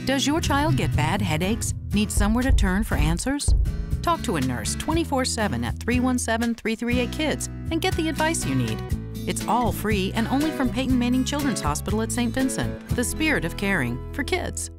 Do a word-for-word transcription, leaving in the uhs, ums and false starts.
Does your child get bad headaches? Need somewhere to turn for answers? Talk to a nurse twenty-four seven at three one seven, three three eight, KIDS and get the advice you need. It's all free and only from Peyton Manning Children's Hospital at Saint Vincent, the spirit of caring for kids.